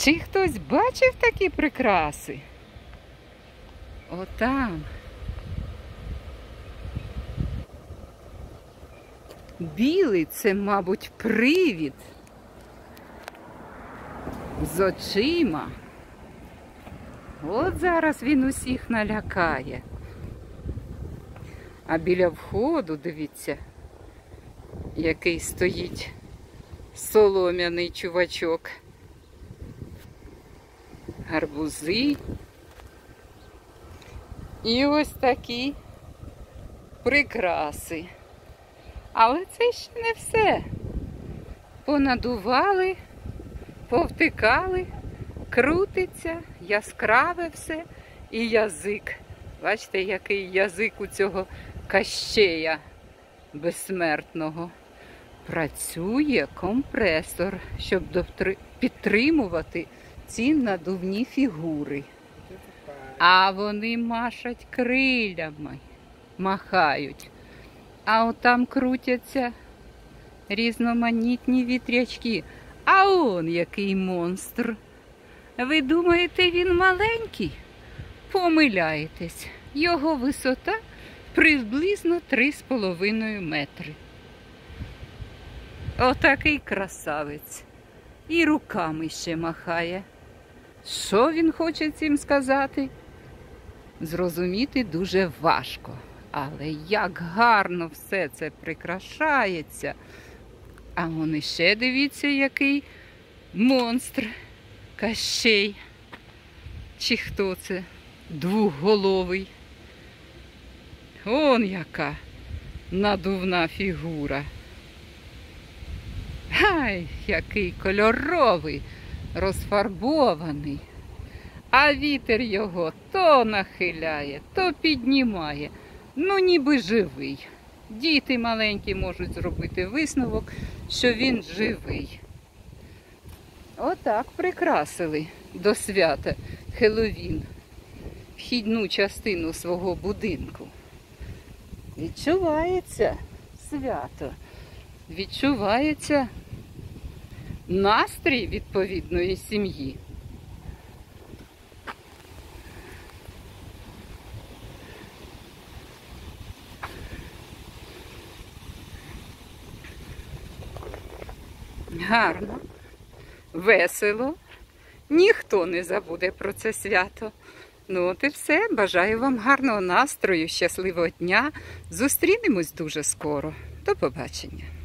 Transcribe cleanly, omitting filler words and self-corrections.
Чи хтось бачив такі прикраси? Отам. Білий – це, мабуть, привид з очима. От зараз він усіх налякає. А біля входу, дивіться, який стоїть солом'яний чувачок. Гарбузи. І ось такі прикраси. Але це ще не все. Понадували, повтикали, крутиться, яскраве все і язик. Бачите, який язик у цього Кащея безсмертного. Працює компресор, щоб підтримувати ці надувні фігури. А вони машать крилями, махають. А отам крутяться різноманітні вітрячки. А он який монстр. Ви думаєте, він маленький? Помиляєтесь. Його висота приблизно 3,5 метри. Отакий красавець. І руками ще махає. Що він хоче цим сказати? Зрозуміти дуже важко. Але як гарно все це прикрашається. А вон іще дивіться, який монстр. Кащей. Чи хто це? Двоголовий. Он яка надувна фігура. Ай, який кольоровий, розфарбований. А вітер його то нахиляє, то піднімає. Ну, ніби живий. Діти маленькі можуть зробити висновок, що він живий. Отак прикрасили до свята Хеллоуін вхідну частину свого будинку. Відчувається свято. Відчувається настрій відповідної сім'ї. Гарно, весело, ніхто не забуде про це свято. Ну от і все. Бажаю вам гарного настрою, щасливого дня. Зустрінемось дуже скоро. До побачення.